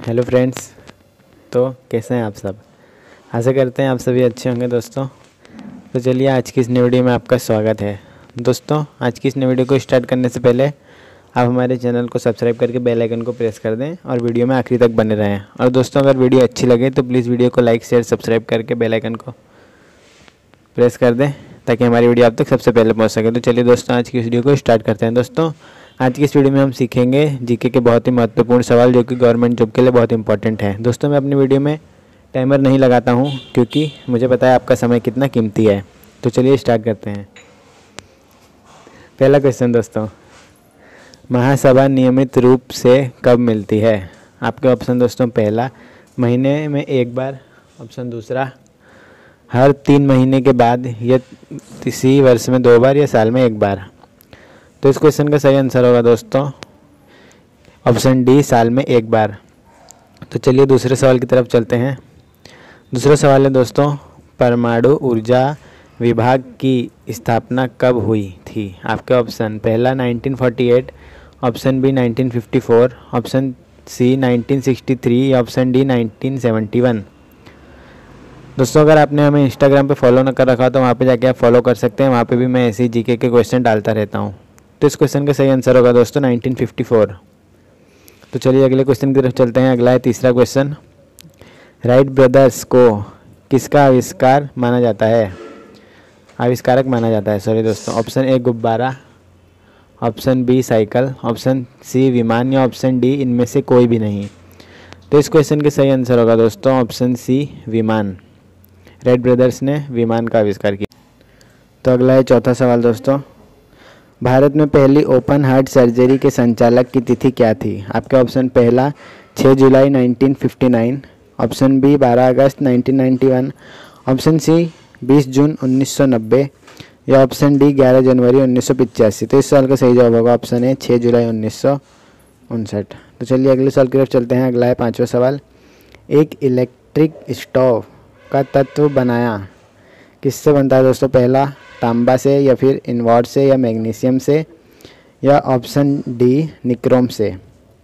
Hello friends. तो कैसे हैं आप सब? आशा करते हैं आप सभी अच्छे होंगे दोस्तों। तो चलिए आज की इस नई वीडियो में आपका स्वागत है। दोस्तों आज की इस नई वीडियो को स्टार्ट करने से पहले आप हमारे चैनल को सब्सक्राइब करके बेल आइकन को प्रेस कर दें और वीडियो में आखिरी तक बने रहें। और दोस्तों अगर वीडियो अच्छी लगे तो प्लीज़ वीडियो को लाइक शेयर सब्सक्राइब करके बेल आइकन को प्रेस कर दें ताकि हमारी वीडियो आप तक सबसे पहले पहुँच सके। तो चलिए दोस्तों आज की इस वीडियो को स्टार्ट करते हैं। दोस्तों आज की इस वीडियो में हम सीखेंगे जीके के बहुत ही महत्वपूर्ण सवाल जो कि गवर्नमेंट जॉब के लिए बहुत इंपॉर्टेंट है। दोस्तों मैं अपनी वीडियो में टाइमर नहीं लगाता हूं क्योंकि मुझे पता है आपका समय कितना कीमती है। तो चलिए स्टार्ट करते हैं। पहला क्वेश्चन दोस्तों, महासभा नियमित रूप से कब मिलती है? आपके ऑप्शन दोस्तों, पहला महीने में एक बार, ऑप्शन दूसरा हर 3 महीने के बाद, या इसी वर्ष में 2 बार, या साल में 1 बार। तो इस क्वेश्चन का सही आंसर होगा दोस्तों ऑप्शन डी, साल में 1 बार। तो चलिए दूसरे सवाल की तरफ चलते हैं। दूसरा सवाल है दोस्तों, परमाणु ऊर्जा विभाग की स्थापना कब हुई थी? आपके ऑप्शन, पहला 1948, ऑप्शन बी 1954, ऑप्शन सी 1963, या ऑप्शन डी 1971। दोस्तों अगर आपने हमें इंस्टाग्राम पे फॉलो न कर रखा तो वहाँ पे जाके आप फॉलो कर सकते हैं। वहाँ पे भी मैं ऐसे ही जीके के क्वेश्चन डालता रहता हूँ। तो इस क्वेश्चन का सही आंसर होगा दोस्तों 1954। तो चलिए अगले क्वेश्चन की तरफ चलते हैं। अगला है तीसरा क्वेश्चन, राइट ब्रदर्स को किसका आविष्कारक माना जाता है? सॉरी दोस्तों, ऑप्शन ए गुब्बारा, option B cycle, option C विमान, या ऑप्शन डी इनमें से कोई भी नहीं। तो इस क्वेश्चन का सही आंसर होगा दोस्तों ऑप्शन सी विमान। राइट ब्रदर्स ने विमान का आविष्कार किया। तो अगला है चौथा सवाल दोस्तों, भारत में पहली ओपन हार्ट सर्जरी के संचालक की तिथि क्या थी? आपके ऑप्शन, पहला 6 जुलाई 1959, ऑप्शन बी 12 अगस्त 1991, ऑप्शन सी 20 जून 1990, या ऑप्शन डी 11 जनवरी 1985। तो इस साल का सही जवाब होगा ऑप्शन ए 6 जुलाई 1959। तो चलिए अगले सवाल की तरफ चलते हैं। अगला है पांचवा सवाल, एक इलेक्ट्रिक स्टोव का तत्व बनाया किससे बनता है दोस्तों? पहला तांबा से, या फिर इनवॉट से, या मैग्नीशियम से, या ऑप्शन डी निक्रोम से।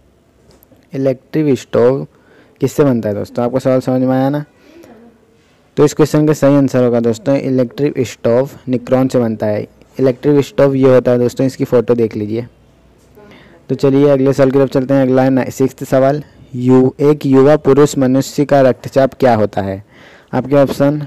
इलेक्ट्रिक स्टोव किससे बनता है दोस्तों? आपको सवाल समझ में आया ना? तो इस क्वेश्चन का सही आंसर होगा दोस्तों इलेक्ट्रिक स्टोव निक्रोन से बनता है। इलेक्ट्रिक स्टोव ये होता है दोस्तों, इसकी फ़ोटो देख लीजिए। तो चलिए अगले सवाल की तरफ चलते हैं। अगला है 6वां सवाल, एक युवा पुरुष मनुष्य का रक्तचाप क्या होता है? आपके option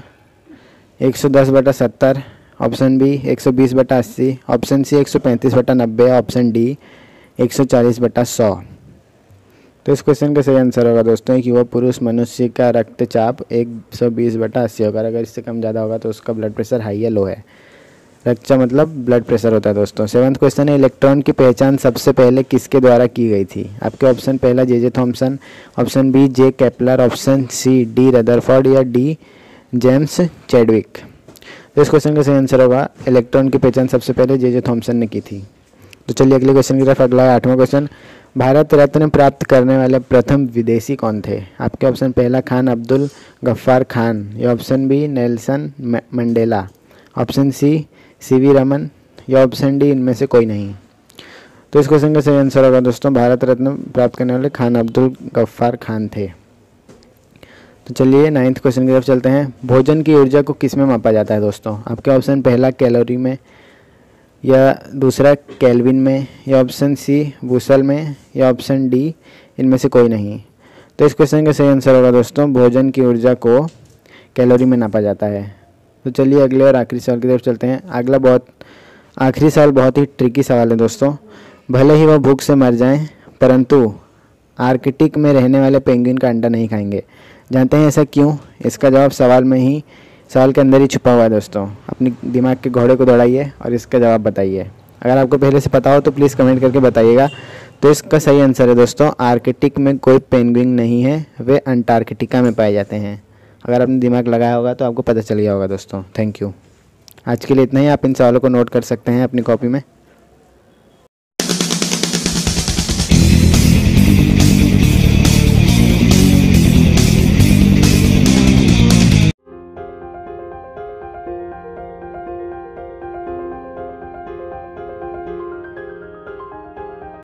110/70, option B 120/80, option C 135/90, option D 140/100। तो इस क्वेश्चन का सही आंसर होगा दोस्तों एक युवा पुरुष मनुष्य का रक्तचाप 120/80 होगा। अगर इससे कम ज़्यादा होगा तो उसका ब्लड प्रेशर हाई या लो है। रक्तचाप मतलब ब्लड प्रेशर होता है दोस्तों। 7वां क्वेश्चन है, इलेक्ट्रॉन की पहचान सबसे पहले किसके द्वारा की गई थी? आपके ऑप्शन, पहला J Thomson, option B J Kepler, option C D Rutherford, या डी जेम्स चैडविक। तो इस क्वेश्चन का सही आंसर होगा इलेक्ट्रॉन की पहचान सबसे पहले जे थॉमसन ने की थी। तो चलिए अगले क्वेश्चन की तरफ। अगला है 8वां क्वेश्चन, भारत रत्न प्राप्त करने वाले प्रथम विदेशी कौन थे? आपके ऑप्शन, पहला खान अब्दुल गफ्फार खान, या option B Nelson Mandela, option C CV Raman, या ऑप्शन डी इनमें से कोई नहीं। तो इस क्वेश्चन का सही आंसर होगा दोस्तों भारत रत्न प्राप्त करने वाले खान अब्दुल गफ्फार खान थे। तो चलिए 9वें क्वेश्चन की तरफ चलते हैं। भोजन की ऊर्जा को किस में मापा जाता है दोस्तों? आपके ऑप्शन, पहला कैलोरी में, या दूसरा केल्विन में, या ऑप्शन सी बूसल में, या ऑप्शन डी इनमें से कोई नहीं। तो इस क्वेश्चन का सही आंसर होगा दोस्तों भोजन की ऊर्जा को कैलोरी में नापा जाता है। तो चलिए अगले और आखिरी सवाल की तरफ चलते हैं। अगला आखिरी सवाल बहुत ही ट्रिकी सवाल है दोस्तों, भले ही वह भूख से मर जाएं परंतु आर्कटिक में रहने वाले पेंगुइन का अंडा नहीं खाएंगे। जानते हैं ऐसा क्यों? इसका जवाब सवाल के अंदर ही छुपा हुआ है दोस्तों। अपनी दिमाग के घोड़े को दौड़ाइए और इसका जवाब बताइए। अगर आपको पहले से पता हो तो प्लीज़ कमेंट करके बताइएगा। तो इसका सही आंसर है दोस्तों आर्कटिक में कोई पेंगुइन नहीं है, वे अंटार्कटिका में पाए जाते हैं। अगर आपने दिमाग लगाया होगा तो आपको पता चल गया होगा दोस्तों। Thank you. आज के लिए इतना ही। आप इन सवालों को नोट कर सकते हैं अपनी कॉपी में।